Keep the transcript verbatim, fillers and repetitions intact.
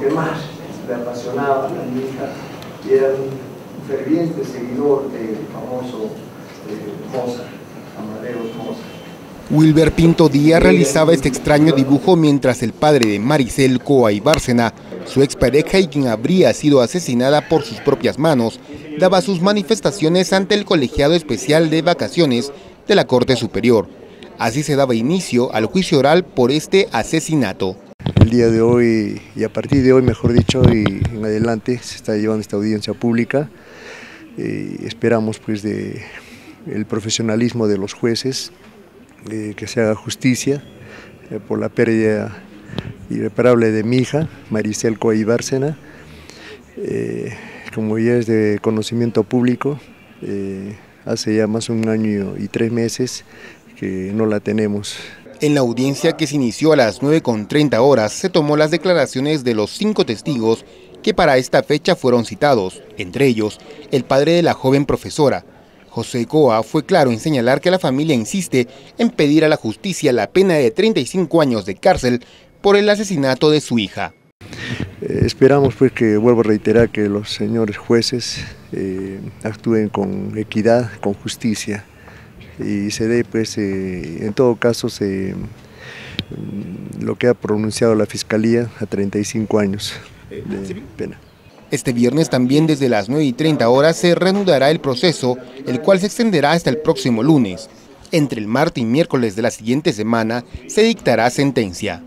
que más le apasionaba a mi hija y era un ferviente seguidor del famoso eh, Mozart, Amadeus Mozart. Wilber Pinto Díaz realizaba este extraño dibujo mientras el padre de Maricel Coa y Bárcena, su expareja y quien habría sido asesinada por sus propias manos, daba sus manifestaciones ante el colegiado especial de vacaciones de la Corte Superior. Así se daba inicio al juicio oral por este asesinato. El día de hoy, y a partir de hoy, mejor dicho, y en adelante, se está llevando esta audiencia pública. Eh, esperamos pues de el profesionalismo de los jueces, eh, que se haga justicia eh, por la pérdida irreparable de mi hija, Maricel Coa y Bárcena. Eh, como ya es de conocimiento público, eh, hace ya más de un año y tres meses que no la tenemos. En la audiencia, que se inició a las nueve con treinta horas, se tomó las declaraciones de los cinco testigos que para esta fecha fueron citados, entre ellos el padre de la joven profesora. José Coa fue claro en señalar que la familia insiste en pedir a la justicia la pena de treinta y cinco años de cárcel por el asesinato de su hija. Eh, esperamos pues que, vuelvo a reiterar, que los señores jueces eh, actúen con equidad, con justicia, y se dé pues eh, en todo caso se, lo que ha pronunciado la Fiscalía a treinta y cinco años de pena. Este viernes también desde las nueve y treinta horas se reanudará el proceso, el cual se extenderá hasta el próximo lunes. Entre el martes y miércoles de la siguiente semana se dictará sentencia.